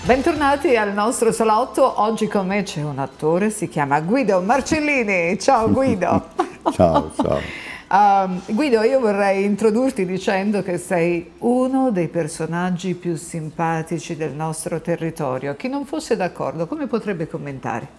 Bentornati al nostro salotto. Oggi con me c'è un attore, si chiama Guido Marcellini. Ciao Guido. Ciao, ciao. Guido, io vorrei introdurti dicendo che sei uno dei personaggi più simpatici del nostro territorio. Chi non fosse d'accordo, come potrebbe commentare?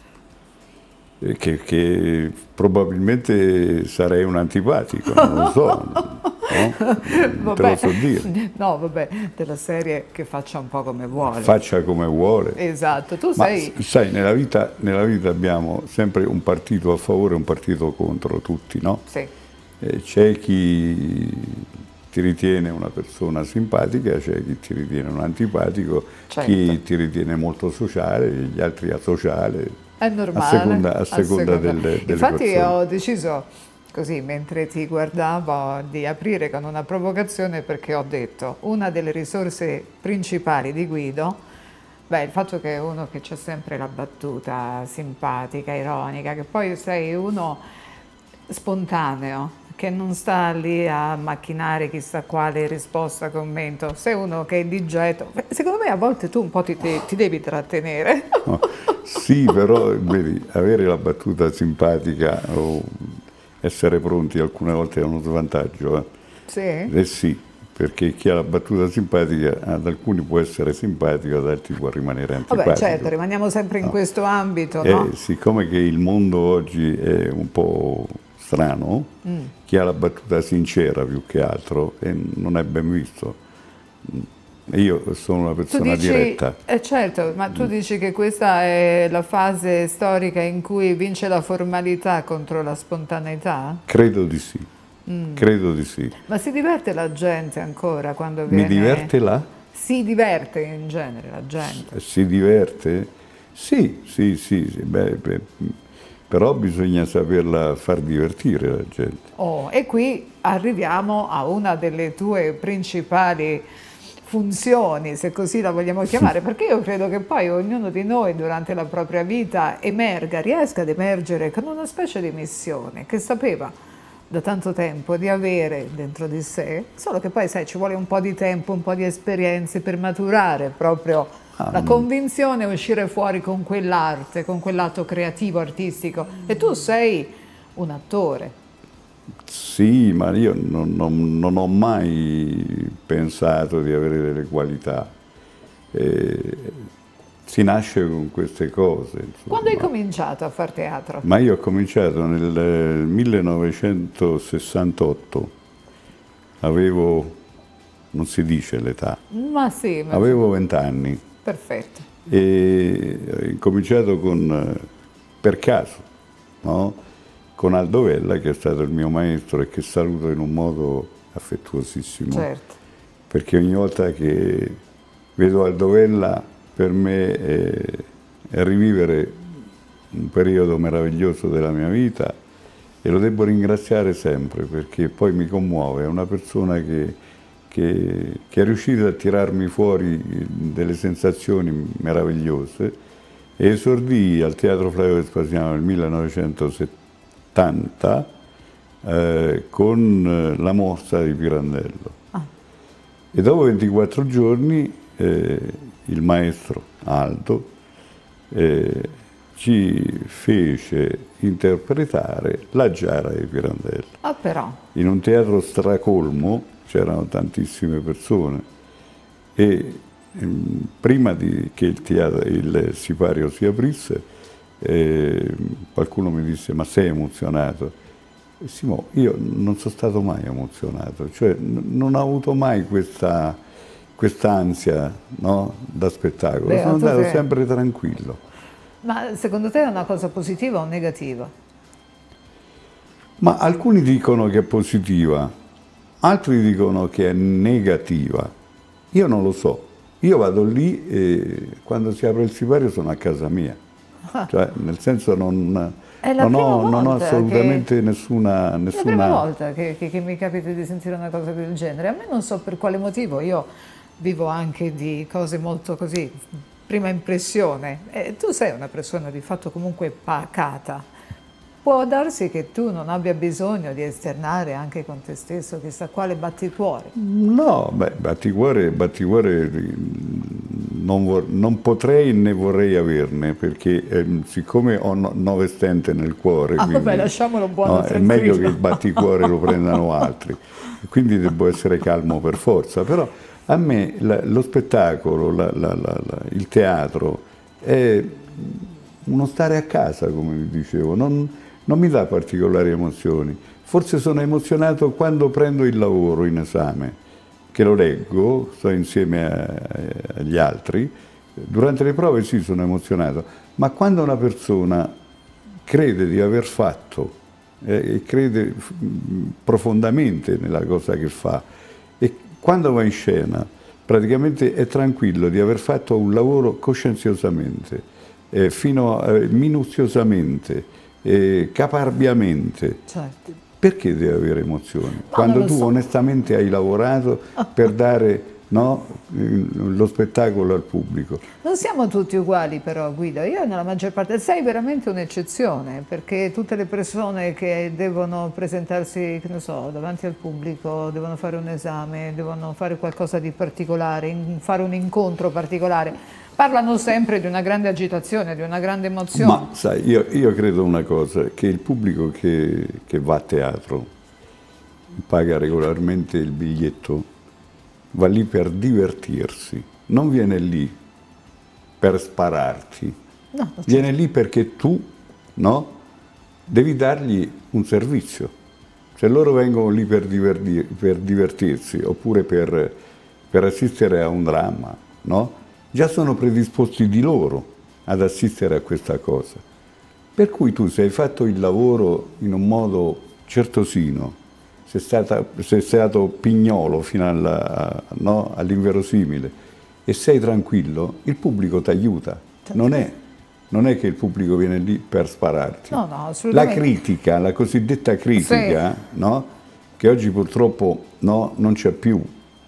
Che probabilmente sarei un antipatico, non lo so, no? Non te lo so dire. No, vabbè, della serie che faccia un po' come vuole. Faccia come vuole. Esatto, tu Ma sei... sai, nella vita abbiamo sempre un partito a favore e un partito contro tutti, no? Sì. C'è chi ti ritiene una persona simpatica, c'è chi ti ritiene un antipatico, Certo. chi ti ritiene molto sociale, gli altri asociale. È normale. A seconda delle Infatti persone. ho deciso, così, mentre ti guardavo, di aprire con una provocazione perché ho detto una delle risorse principali di Guido, beh, il fatto che è uno che c'è sempre la battuta simpatica, ironica, che poi sei uno spontaneo, che non sta lì a macchinare chissà quale risposta, commento, sei uno che è di getto. Secondo me a volte tu un po' ti devi trattenere. No. Sì, però vedi, avere la battuta simpatica o essere pronti alcune volte è uno svantaggio. Sì? Sì, perché chi ha la battuta simpatica ad alcuni può essere simpatico, ad altri può rimanere antipatico. Vabbè, certo, rimaniamo sempre in questo ambito, no? Siccome che il mondo oggi è un po' strano, chi ha la battuta sincera più che altro non è ben visto. Io sono una persona diretta. Certo, ma tu dici che questa è la fase storica in cui vince la formalità contro la spontaneità? Credo di sì, credo di sì. Ma si diverte la gente ancora quando viene... Mi diverte là? Si diverte in genere la gente? Si diverte? Sì, sì, sì, sì. Beh, però bisogna saperla far divertire la gente. Oh, e qui arriviamo a una delle tue principali funzioni, se così la vogliamo chiamare, perché io credo che poi ognuno di noi durante la propria vita riesca ad emergere con una specie di missione che sapeva da tanto tempo di avere dentro di sé, solo che poi sai ci vuole un po' di tempo, un po' di esperienze per maturare proprio la convinzione e uscire fuori con quell'arte, con quell'atto creativo, artistico. E tu sei un attore. Sì, ma io non ho mai pensato di avere delle qualità. Si nasce con queste cose. Insomma. Quando hai cominciato a fare teatro? Ma io ho cominciato nel 1968, avevo, non si dice l'età, Ma sì. Ma avevo 20 anni. perfetto. E ho incominciato per caso, no? Con Aldo Vella, che è stato il mio maestro e che saluto in un modo affettuosissimo. Certo. Perché ogni volta che vedo Aldo Vella per me è rivivere un periodo meraviglioso della mia vita e lo devo ringraziare sempre perché poi mi commuove, è una persona che è riuscita a tirarmi fuori delle sensazioni meravigliose e esordì al Teatro Flavio Vespasiano nel 1970 con La morsa di Pirandello. E dopo 24 giorni il maestro Aldo ci fece interpretare La giara di Pirandello. Ah però. In un teatro stracolmo c'erano tantissime persone e prima che il sipario si aprisse qualcuno mi disse ma sei emozionato? E Simo, io non sono stato mai emozionato, cioè non ho avuto mai quest'ansia, no, da spettacolo, Beh, sono andato sempre tranquillo. Ma secondo te è una cosa positiva o negativa? Ma alcuni dicono che è positiva, altri dicono che è negativa. Io non lo so. Io vado lì e quando si apre il sipario sono a casa mia. Cioè, nel senso non ho assolutamente nessuna... È la prima volta che mi capita di sentire una cosa del genere. A me non so per quale motivo, io vivo anche di cose molto così, prima impressione. Tu sei una persona di fatto comunque pacata. Può darsi che tu non abbia bisogno di esternare anche con te stesso chissà quale batticuore. No, beh, batticuore non potrei né vorrei averne, perché siccome ho 9 stente nel cuore, quindi, vabbè, lasciamolo buono, no, è meglio che il batticuore lo prendano altri, quindi devo essere calmo per forza. Però a me lo spettacolo, il teatro è uno stare a casa, come vi dicevo, non mi dà particolari emozioni. Forse sono emozionato quando prendo il lavoro in esame, che lo leggo, sto insieme agli altri. Durante le prove sì, sono emozionato, ma quando una persona crede di aver fatto e crede profondamente nella cosa che fa, e quando va in scena praticamente è tranquillo di aver fatto un lavoro coscienziosamente, minuziosamente, caparbiamente, certo. perché deve avere emozioni? Quando tu onestamente hai lavorato per dare, no, lo spettacolo al pubblico. Non siamo tutti uguali però, Guido, io nella maggior parte, sei veramente un'eccezione, perché tutte le persone che devono presentarsi, che ne so, davanti al pubblico, devono fare un esame, devono fare qualcosa di particolare, fare un incontro particolare, parlano sempre di una grande agitazione, di una grande emozione. Ma sai, io credo una cosa, che il pubblico che va a teatro, paga regolarmente il biglietto, va lì per divertirsi, non viene lì per spararti, No, viene lì perché tu, no, devi dargli un servizio. Se loro vengono lì per divertirsi oppure per assistere a un dramma, no? Già sono predisposti di loro ad assistere a questa cosa. Per cui tu, se hai fatto il lavoro in un modo certosino, sei stato pignolo fino no, all'inverosimile e sei tranquillo, il pubblico ti aiuta. Non è che il pubblico viene lì per spararti. No, no, assolutamente. La critica, la cosiddetta critica, sì, no, che oggi purtroppo no, non c'è più,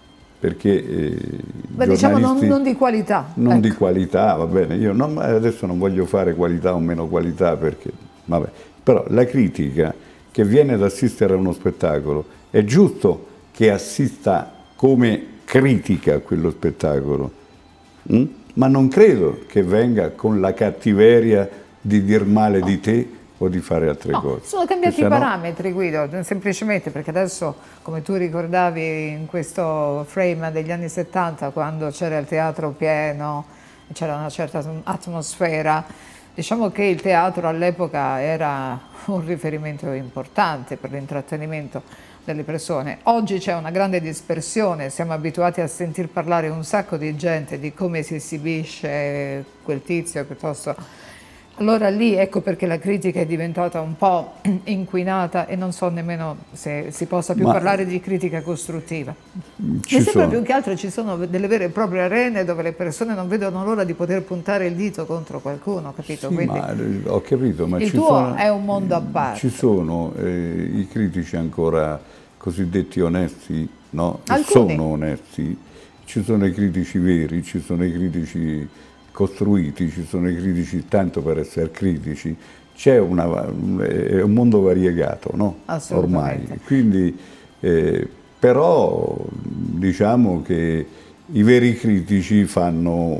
perché diciamo non di qualità. Non ecco. di qualità, va bene, io adesso non voglio fare qualità o meno qualità, perché, vabbè, però la critica che viene ad assistere a uno spettacolo è giusto che assista come critica a quello spettacolo, ma non credo che venga con la cattiveria di dir male di te o di fare altre cose. Sono cambiati i parametri, Guido, semplicemente perché adesso, come tu ricordavi in questo frame degli anni 70, quando c'era il teatro pieno, c'era una certa atmosfera, diciamo che il teatro all'epoca era un riferimento importante per l'intrattenimento delle persone. Oggi c'è una grande dispersione, siamo abituati a sentir parlare un sacco di gente di come si esibisce quel tizio piuttosto. Allora lì ecco perché la critica è diventata un po' inquinata e non so nemmeno se si possa più parlare di critica costruttiva. Mi sembra più che altro ci sono delle vere e proprie arene dove le persone non vedono l'ora di poter puntare il dito contro qualcuno, capito? Sì, quindi ho capito, ma il tuo è un mondo a parte. Ci sono i critici ancora cosiddetti onesti, no? Sono onesti, ci sono i critici veri, ci sono i critici costruiti, ci sono i critici tanto per essere critici, è un mondo variegato, no? Ormai. Quindi, però diciamo che i veri critici fanno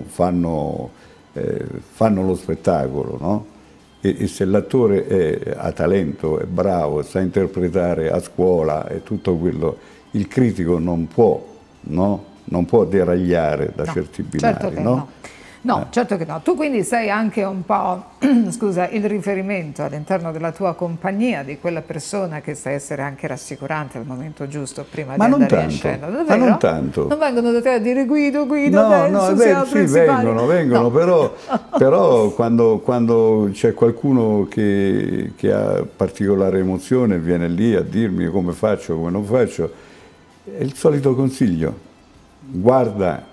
lo spettacolo, no? E se l'attore ha talento, è bravo, sa interpretare a scuola e tutto quello, il critico non può, no? Non può deragliare da certi binari, certo che no? No, certo che no. Tu quindi sei anche un po', scusa, il riferimento all'interno della tua compagnia di quella persona che sa essere anche rassicurante al momento giusto prima di andare in scena. Davvero? Ma non tanto. Non vengono da te a dire Guido, no, adesso sì, vengono, però quando c'è qualcuno che ha particolare emozione viene lì a dirmi come faccio, come non faccio, è il solito consiglio. Guarda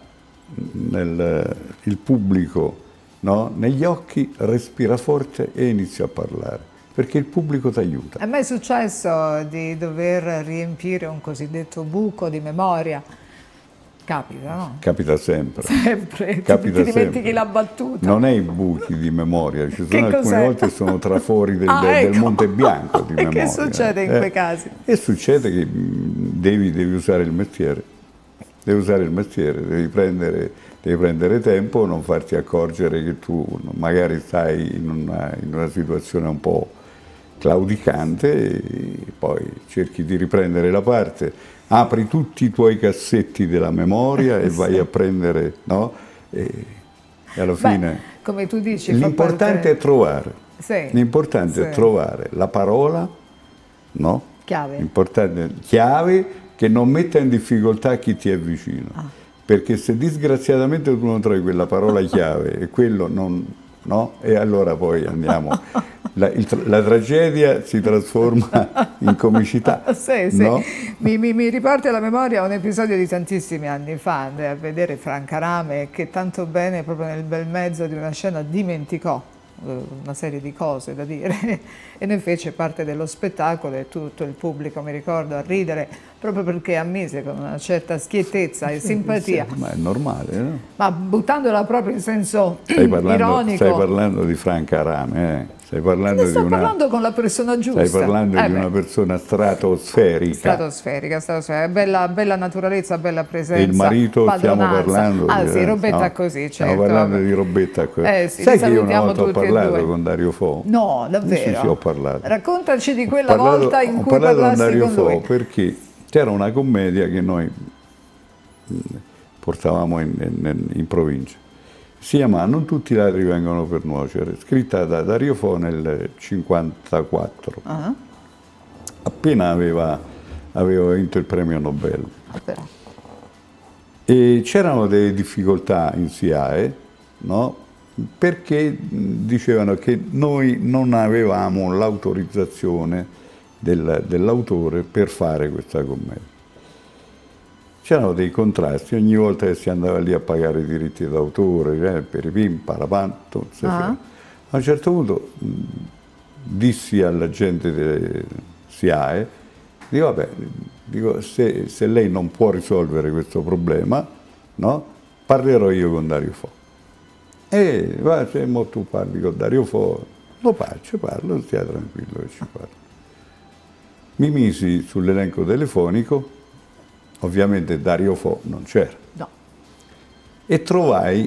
il pubblico, no? Negli occhi, respira forte e inizia a parlare, perché il pubblico ti aiuta. È mai successo di dover riempire un cosiddetto buco di memoria? Capita, no? Capita sempre. Sempre, ti dimentichi la battuta. Non è i buchi di memoria, ci sono alcune volte sono trafori del Monte Bianco di memoria. E che succede in quei casi? E succede che devi usare il mestiere. Devi usare il mestiere, devi prendere devi prendere tempo, non farti accorgere che tu magari stai in una situazione un po' claudicante e poi cerchi di riprendere la parte, apri tutti i tuoi cassetti della memoria e vai a prendere, no? E alla fine come tu dici, l'importante è trovare, l'importante sì, è trovare la parola, no? Chiave che non metta in difficoltà chi ti è vicino. Perché se disgraziatamente tu non trovi quella parola chiave e quello non, no? E allora poi andiamo, la tragedia si trasforma in comicità. Sì, no? Mi riporta alla memoria un episodio di tantissimi anni fa, andai a vedere Franca Rame che tanto bene proprio nel bel mezzo di una scena dimenticò una serie di cose da dire e ne fece parte dello spettacolo e tutto il pubblico, mi ricordo, a ridere proprio perché ammise con una certa schiettezza e simpatia. Sì, ma è normale, no? Ma buttandola proprio in senso ironico. Stai parlando di Franca Rame, Stai parlando con la persona giusta. Stai parlando di una persona stratosferica. Stratosferica, bella naturalezza, bella presenza. E il marito stiamo parlando sì, Robetta così, certo. Stiamo parlando di Robetta così. Sì, sai che io una volta ho parlato con Dario Fo? No, davvero? Sì, ho parlato. Raccontaci di quella volta in cui parlassi con lui. Perché c'era una commedia che noi portavamo in provincia. Si chiama Non tutti i ladri vengono per nuocere, scritta da Dario Fo nel 1954. Appena aveva vinto il premio Nobel. E c'erano delle difficoltà in SIAE, no? Perché dicevano che noi non avevamo l'autorizzazione dell'autore per fare questa commedia. C'erano dei contrasti, ogni volta che si andava lì a pagare i diritti d'autore, per i pim, parapanto, a un certo punto dissi alla gente del SIAE, dico vabbè, se lei non può risolvere questo problema, no, parlerò io con Dario Fo. E se mo tu parli con Dario Fo, lo faccio, parlo, stia tranquillo che ci parlo. Mi misi sull'elenco telefonico. Ovviamente Dario Fo non c'era. No. E trovai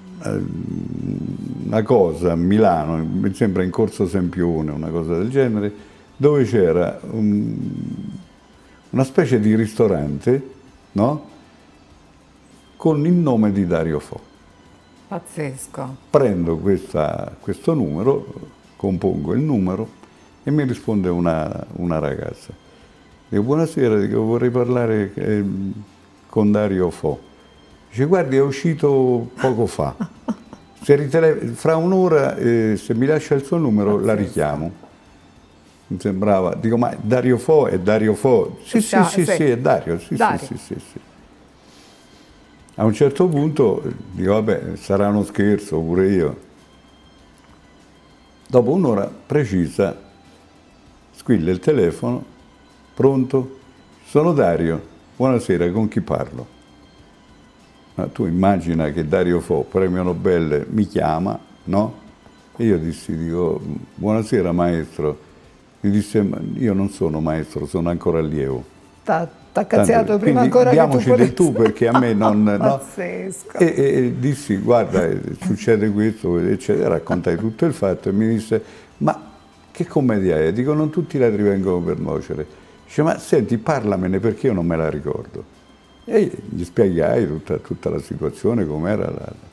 una cosa a Milano, mi sembra in Corso Sempione, una cosa del genere, dove c'era una specie di ristorante, no? Con il nome di Dario Fo. Pazzesco. Prendo questo numero, compongo il numero e mi risponde una ragazza. Dico, buonasera, vorrei parlare con Dario Fo. Dice, guardi, è uscito poco fa. Fra un'ora, se mi lascia il suo numero, la richiamo. Mi sembrava, dico, ma Dario Fo è Dario Fo? Sì, è Dario, sì. A un certo punto, dico, vabbè, sarà uno scherzo, pure io. Dopo un'ora precisa, squilla il telefono. Pronto? Sono Dario. Buonasera, con chi parlo? Ma tu immagina che Dario Fo, premio Nobel, mi chiama, no? E io dico, buonasera maestro. Mi disse, io non sono maestro, sono ancora allievo. T'ha cazziato prima ancora che tu diamoci del tu perché a me non... Pazzesco. No? E dissi, guarda, succede questo, eccetera. Raccontai tutto il fatto e mi disse, ma che commedia è? Dico, non tutti i ladri vengono per nuocere. Dice, ma senti, parlamene perché io non me la ricordo. E gli spiegai tutta la situazione, com'era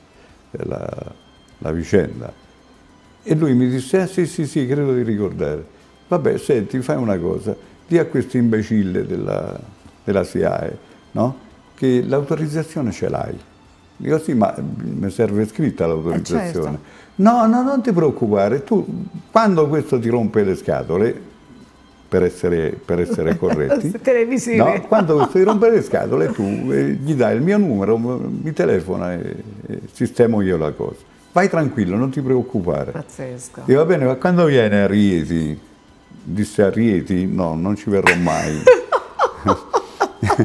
la vicenda. E lui mi disse, sì, credo di ricordare. Vabbè, senti, fai una cosa, di a questo imbecille della SIAE, no? Che l'autorizzazione ce l'hai. Dico, sì, ma mi serve scritta l'autorizzazione. Certo. No, non ti preoccupare, tu quando questo ti rompe le scatole, per essere corretti, televisivi. No? Quando questo ti rompe le scatole tu gli dai il mio numero, mi telefona e sistemo io la cosa. Vai tranquillo, non ti preoccupare. Pazzesco. Dico, va bene, ma quando viene a Rieti? Disse a Rieti? No, non ci verrò mai.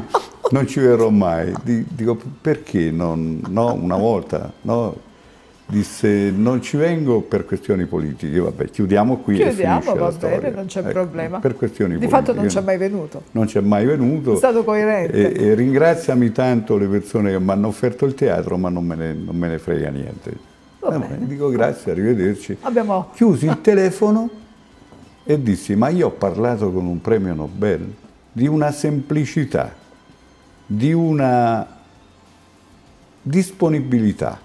Non ci verrò mai. Dico, perché? No, una volta, no? disse non ci vengo per questioni politiche, vabbè chiudiamo qui e finisce va la bene, storia. non c'è Ecco, problema. per questioni Di politiche. fatto non c'è mai venuto. Non c'è mai venuto. È stato coerente. E ringraziami tanto le persone che mi hanno offerto il teatro, ma non me ne frega niente. Dico grazie, arrivederci. Chiusi il telefono e dissi, ma io ho parlato con un premio Nobel di una semplicità, di una disponibilità.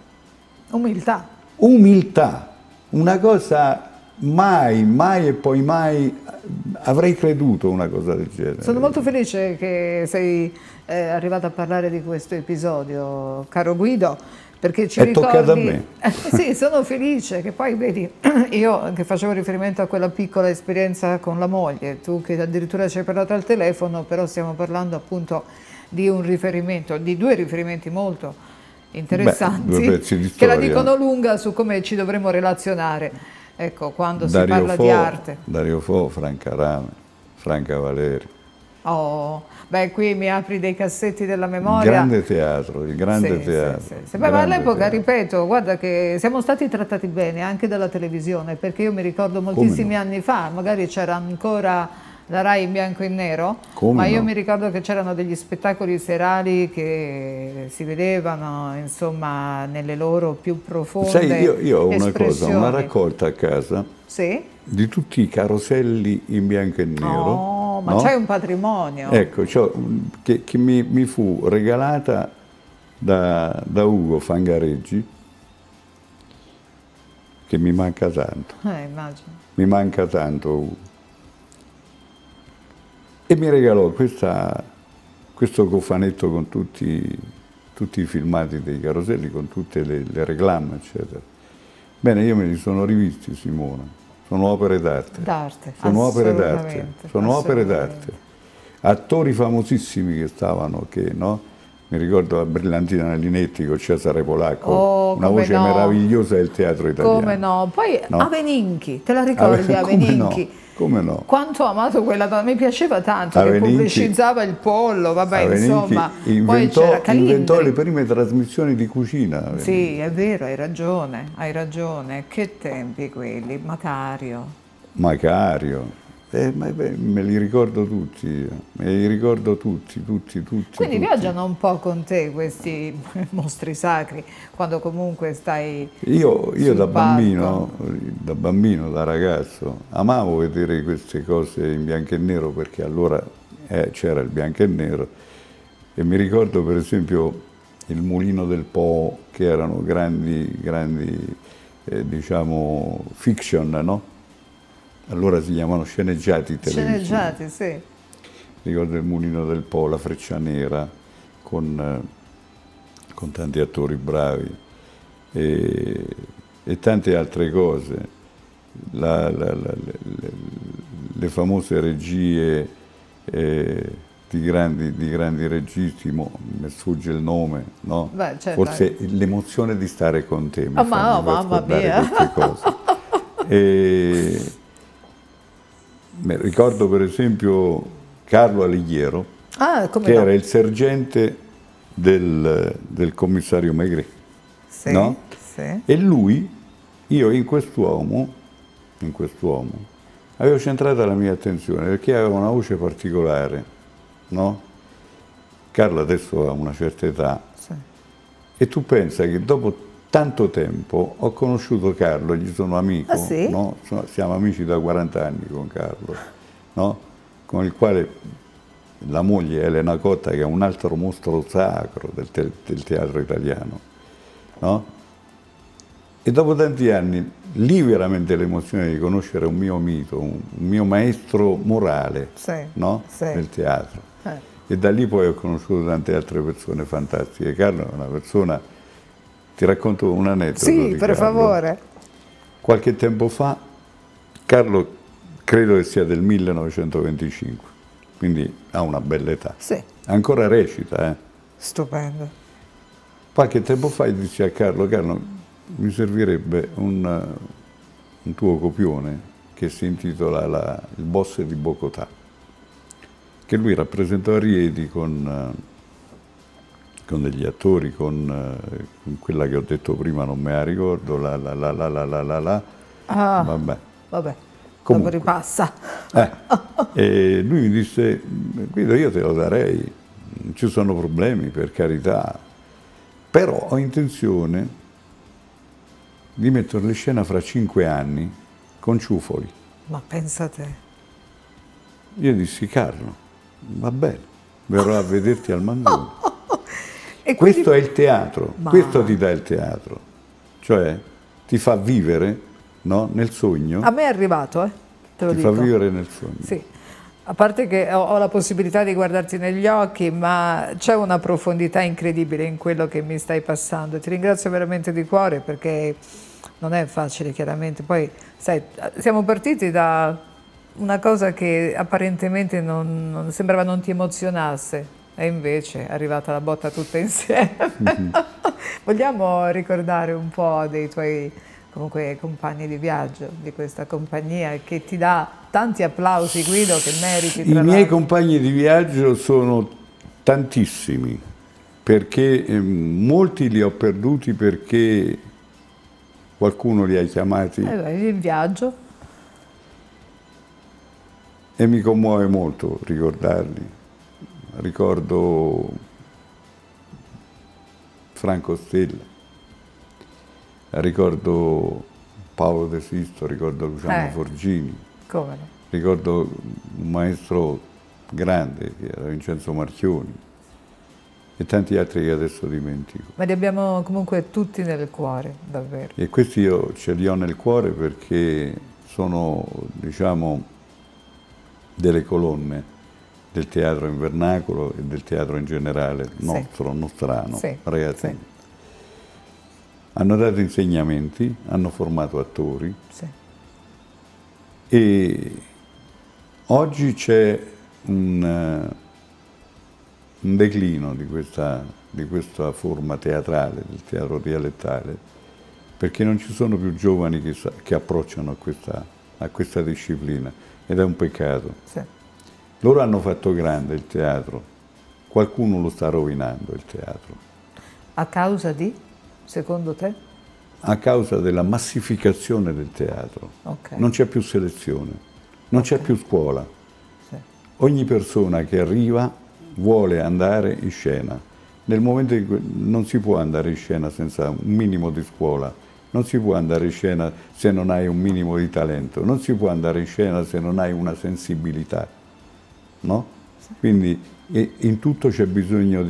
Umiltà, una cosa mai e poi mai avrei creduto una cosa del genere. Sono molto felice che sei arrivato a parlare di questo episodio, caro Guido, perché ci ricordi... È toccato a me. Sì, sono felice che poi vedi, io che facevo riferimento a quella piccola esperienza con la moglie, tu che addirittura ci hai parlato al telefono, però stiamo parlando appunto di un riferimento, di due riferimenti molto interessanti, che la dicono lunga su come ci dovremmo relazionare, ecco, quando si parla di arte. Dario Fo, Franca Rame, Franca Valeri. Oh, beh, qui mi apri dei cassetti della memoria. Il grande teatro, il grande teatro. Beh, ma all'epoca, ripeto, guarda che siamo stati trattati bene anche dalla televisione, perché io mi ricordo moltissimi anni fa, magari c'era ancora la Rai in bianco e nero, ma io mi ricordo che c'erano degli spettacoli serali che si vedevano, insomma, nelle loro più profonde Sai, io ho una cosa, espressioni. una raccolta a casa di tutti i caroselli in bianco e nero. Ma c'hai un patrimonio. Ecco, che mi fu regalata da Ugo Fangareggi, che mi manca tanto. Immagino. Mi manca tanto Ugo. E mi regalò questo cofanetto con tutti i filmati dei caroselli, con tutte le reclame, eccetera. Bene, io me li sono rivisti, Simona. Sono opere d'arte. Sono opere d'arte. Sono opere d'arte. Attori famosissimi che stavano, mi ricordo la brillantina Linetti con Cesare Polacco, una voce meravigliosa del teatro italiano. Come no? Poi Aveninchi, te la ricordi Aveninchi? Come no? Quanto ho amato quella donna, mi piaceva tanto, che pubblicizzava il pollo, vabbè, insomma. Inventò le prime trasmissioni di cucina. Aveninchi. Sì, è vero, hai ragione. Che tempi quelli, Macario. Me li ricordo tutti, tutti. Quindi viaggiano un po' con te questi mostri sacri, quando comunque stai Io da bambino, da ragazzo, amavo vedere queste cose in bianco e nero, perché allora c'era il bianco e nero, e mi ricordo per esempio il Mulino del Po, che erano grandi diciamo, fiction, no? Allora si chiamano sceneggiati televisivi. Sceneggiati, sì. Ricordo il Mulino del Po, La Freccia Nera, con tanti attori bravi e tante altre cose. Le famose regie di grandi registi, mi sfugge il nome, no? Beh, certo. Forse l'emozione di stare con te mi fa mamma mia. queste cose. Ricordo per esempio Carlo Alighiero, che era il sergente del commissario Maigret, no? Sì. E lui, io in quest'uomo avevo centrata la mia attenzione, perché aveva una voce particolare, no? Carlo adesso ha una certa età, e tu pensa che dopo tanto tempo ho conosciuto Carlo, gli sono amico, no? Siamo amici da 40 anni con Carlo, no? Con il quale la moglie Elena Cotta, che è un altro mostro sacro del teatro italiano, no? E dopo tanti anni, lì veramente l'emozione di conoscere un mio mito, un mio maestro morale, no? Del teatro. E da lì poi ho conosciuto tante altre persone fantastiche. Carlo è una persona... Ti racconto un aneddoto. Sì, per favore. Qualche tempo fa, Carlo credo che sia del 1925, quindi ha una bella età. Sì. Ancora recita, Stupendo. Qualche tempo fa dissi a Carlo, mi servirebbe un tuo copione che si intitola Il boss di Bogotà, che lui rappresentò a Rieti con con degli attori, con quella che ho detto prima, non me la ricordo, Ah, vabbè. vabbè, dopo Comunque, ripassa. e lui mi disse, Guido, io te lo darei, non ci sono problemi, per carità, però ho intenzione di metterlo in scena fra 5 anni con Ciufoli. Ma pensa a te. Io dissi, Carlo, va bene, verrò a vederti al Mangone. E Questo è quindi- il teatro, Ma- questo ti dà il teatro, cioè ti fa vivere, no, nel sogno, A me è arrivato, te lo ti dico. fa vivere nel sogno. Sì, a parte che ho la possibilità di guardarti negli occhi, ma c'è una profondità incredibile in quello che mi stai passando. Ti ringrazio veramente di cuore perché non è facile, chiaramente. Poi, sai, siamo partiti da una cosa che apparentemente sembrava non ti emozionasse, e invece è arrivata la botta tutta insieme. Vogliamo ricordare un po' dei tuoi comunque compagni di viaggio, di questa compagnia che ti dà tanti applausi, Guido, che meriti, I tra miei l'altro. compagni di viaggio sono tantissimi, perché molti li ho perduti perché qualcuno li ha chiamati In viaggio, e mi commuove molto ricordarli. Ricordo Franco Stella, ricordo Paolo De Sisto, ricordo Luciano Forgini, come no? ricordo un maestro grande che era Vincenzo Marchioni e tanti altri che adesso dimentico. Ma li abbiamo comunque tutti nel cuore, davvero. E questi io ce li ho nel cuore perché sono, diciamo, delle colonne del teatro in vernacolo e del teatro in generale, nostro, nostrano, Sì, ragazzi. sì. Hanno dato insegnamenti, hanno formato attori Sì. e oggi c'è un declino di questa forma teatrale, del teatro dialettale, perché non ci sono più giovani che approcciano a questa disciplina ed è un peccato. Sì. Loro hanno fatto grande il teatro, qualcuno lo sta rovinando il teatro, A causa di, secondo te? a causa della massificazione del teatro. Ok. Non c'è più selezione, non c'è più scuola. Sì. Ogni persona che arriva vuole andare in scena. Nel momento in cui non si può andare in scena senza un minimo di scuola, non si può andare in scena se non hai un minimo di talento, non si può andare in scena se non hai una sensibilità, no? Quindi in tutto c'è bisogno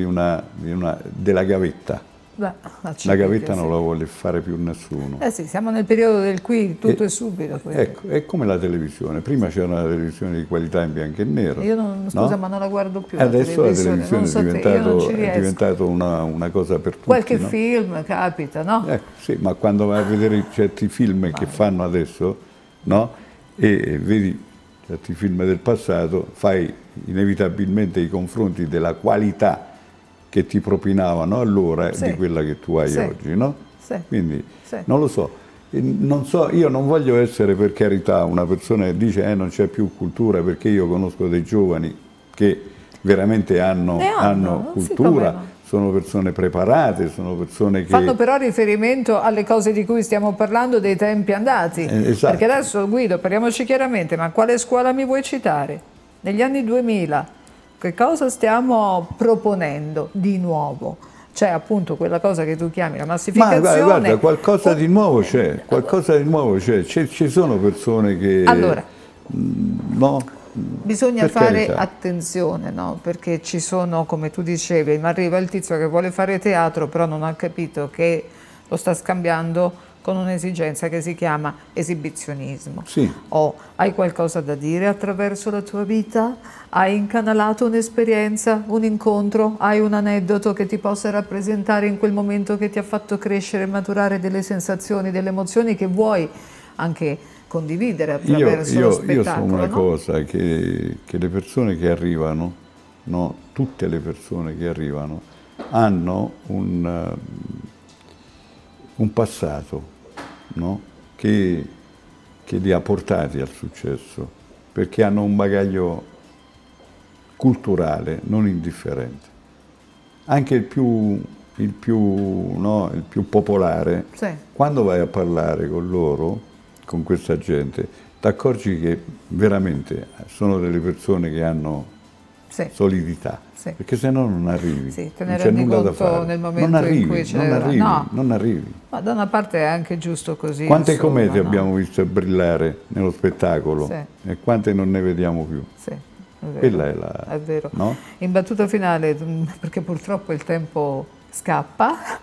della gavetta. Beh, La gavetta sì. non la vuole fare più nessuno. Eh sì, siamo nel periodo del qui, tutto è subito. Quindi. Ecco, è come la televisione. Prima c'era una televisione di qualità in bianco e nero. Io non, no? scusa, ma non la guardo più. Adesso la televisione non so te, io non ci è riesco. diventato una cosa per tutti. Qualche no? film capita, no? Sì, ma quando vai a vedere certi film che fanno adesso, no? E vedi certi film del passato, fai inevitabilmente i confronti della qualità che ti propinavano allora Sì. di quella che tu hai Sì. oggi, no? Sì. Quindi Sì. non lo so. Non so, io non voglio essere, per carità, una persona che dice non c'è più cultura, perché io conosco dei giovani che veramente hanno sì, cultura, come no. sono persone preparate, sono persone che... Fanno però riferimento alle cose di cui stiamo parlando dei tempi andati. Esatto. Perché adesso, Guido, parliamoci chiaramente, ma quale scuola mi vuoi citare? Negli anni 2000, che cosa stiamo proponendo di nuovo? C'è appunto quella cosa che tu chiami la Ma massificazione. guarda, qualcosa di nuovo c'è, qualcosa di nuovo c'è. Ci sono persone che... Allora, no, bisogna per fare carità. attenzione, no? Perché ci sono, come tu dicevi, ma arriva il tizio che vuole fare teatro, però non ha capito che lo sta scambiando con un'esigenza che si chiama esibizionismo. Sì. O hai qualcosa da dire attraverso la tua vita? Hai incanalato un'esperienza, un incontro? Hai un aneddoto che ti possa rappresentare in quel momento che ti ha fatto crescere e maturare delle sensazioni, delle emozioni che vuoi anche condividere attraverso lo spettacolo? Io so una no? cosa, che le persone che arrivano, no, tutte le persone che arrivano, hanno un passato, no, che li ha portati al successo, perché hanno un bagaglio culturale non indifferente. anche no, il più popolare, Sì. quando vai a parlare con loro, con questa gente, ti accorgi che veramente sono delle persone che hanno Sì. solidità, Sì. perché se no non arrivi, Sì, te non ne c'è rendi nulla da conto fare, nel non momento in arrivi, cui ce non l'hai. arrivi, No. non arrivi. Ma da una parte è anche giusto così. Quante insomma, commedie no? abbiamo visto brillare nello spettacolo Sì. e quante non ne vediamo più? Sì, è vero. Quella è la... È vero. no? In battuta finale, perché purtroppo il tempo scappa,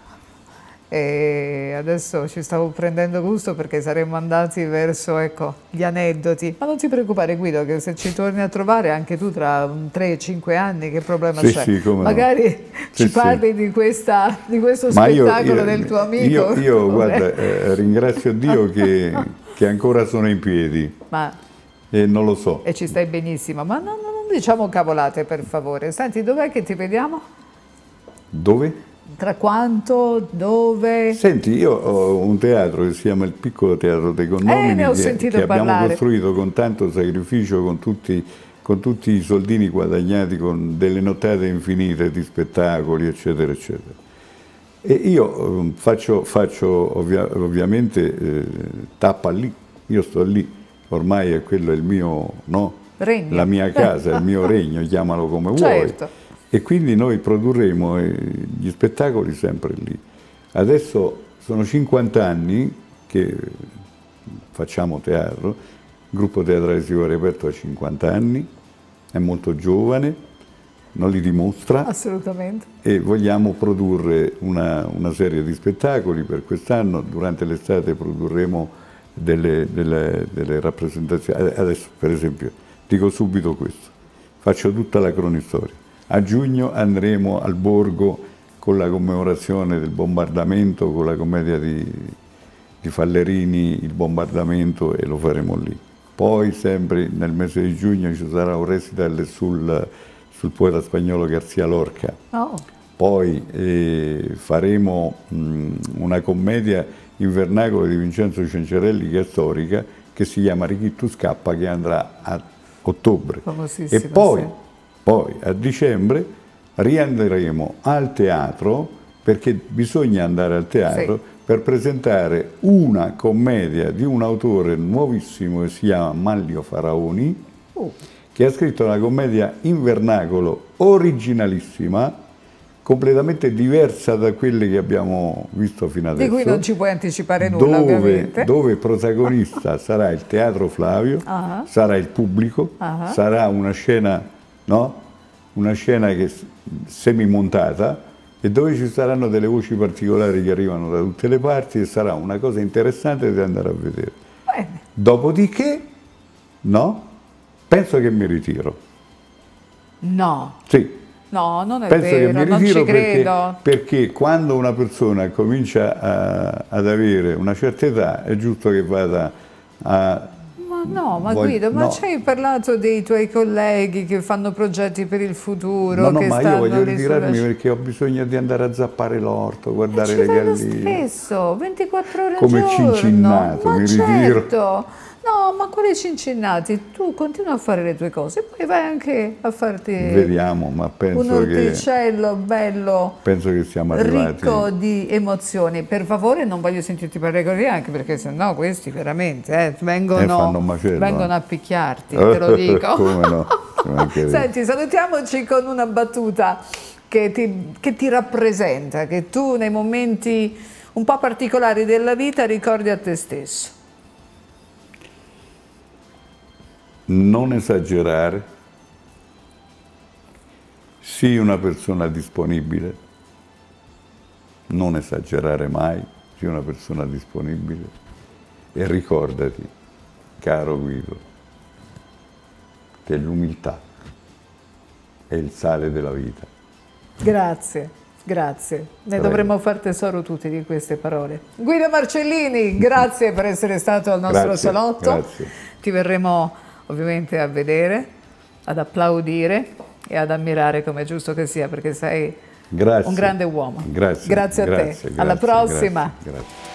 e adesso ci stavo prendendo gusto perché saremmo andati verso, ecco, gli aneddoti. Ma non ti preoccupare Guido, che se ci torni a trovare anche tu tra 3-5 anni, che problema Sì, c'è? sì, come no. Magari Sì, ci parli di questo Ma spettacolo del tuo amico. Io guarda, ringrazio Dio che ancora sono in piedi Ma e non lo so. e ci stai benissimo, ma non diciamo cavolate per favore. Senti, dov'è che ti vediamo? Dove? Tra quanto? Dove? Senti, io ho un teatro che si chiama il Piccolo Teatro dei Condomini ne ho che sentito abbiamo parlare. costruito con tanto sacrificio, con tutti i soldini guadagnati, con delle nottate infinite di spettacoli, eccetera, eccetera. E io faccio ovviamente tappa lì, io sto lì, ormai è quello è il mio, no? Regno. La mia casa, il mio regno, chiamalo come vuoi. Certo. E quindi noi produrremo gli spettacoli sempre lì. Adesso sono 50 anni che facciamo teatro, il gruppo teatrale si è riaperto a 50 anni, è molto giovane, non li dimostra. Assolutamente. E vogliamo produrre una serie di spettacoli per quest'anno. Durante l'estate produrremo delle rappresentazioni. Adesso, per esempio, dico subito questo, faccio tutta la cronistoria. A giugno andremo al Borgo con la commemorazione del bombardamento, con la commedia di Fallerini, il bombardamento, e lo faremo lì. Poi sempre nel mese di giugno ci sarà un recital sul poeta spagnolo García Lorca. Oh. Poi faremo una commedia in vernacolo di Vincenzo Cencerelli, che è storica, che si chiama Richittu scappa, che andrà a ottobre. E poi a dicembre riandremo al teatro, perché bisogna andare al teatro per presentare una commedia di un autore nuovissimo che si chiama Manlio Faraoni, che ha scritto una commedia in vernacolo originalissima, completamente diversa da quelle che abbiamo visto fino adesso. Di cui non ci puoi anticipare nulla, ovviamente. Dove protagonista sarà il Teatro Flavio, sarà il pubblico, sarà una scena, no? Una scena che semimontata, e dove ci saranno delle voci particolari che arrivano da tutte le parti, e sarà una cosa interessante da andare a vedere. Bene. Dopodiché, no? Penso che mi ritiro. No. Sì. No, non è Penso vero, che mi non ritiro ci credo. perché quando una persona comincia ad avere una certa età è giusto che vada a... Ma Guido, ma ci hai parlato dei tuoi colleghi che fanno progetti per il futuro? No, che ma io voglio lì ritirarmi perché ho bisogno di andare a zappare l'orto, guardare le galline. Ci vai lo stesso, 24 ore al Come giorno. Cincinnato, Ma mi certo. ritiro. No, ma quali cincinnati? Tu continua a fare le tue cose, poi vai anche a farti Vediamo, ma un orticello bello, penso che siamo arrivati. Ricco di emozioni. Per favore, non voglio sentirti parlare così, anche perché sennò questi veramente vengono a picchiarti, te lo dico. Come no? Senti, salutiamoci con una battuta che ti rappresenta, che tu nei momenti un po' particolari della vita ricordi a te stesso. Non esagerare, sii una persona disponibile, non esagerare mai, sii una persona disponibile, e ricordati, caro Guido, che l'umiltà è il sale della vita. Grazie, grazie. Ne dovremmo far tesoro tutti di queste parole. Guido Marcellini, grazie per essere stato al nostro salotto. Grazie. Ti verremo ovviamente a vedere, ad applaudire e ad ammirare, come è giusto che sia, perché sei un grande uomo. Grazie. Grazie a te. Alla prossima. Grazie.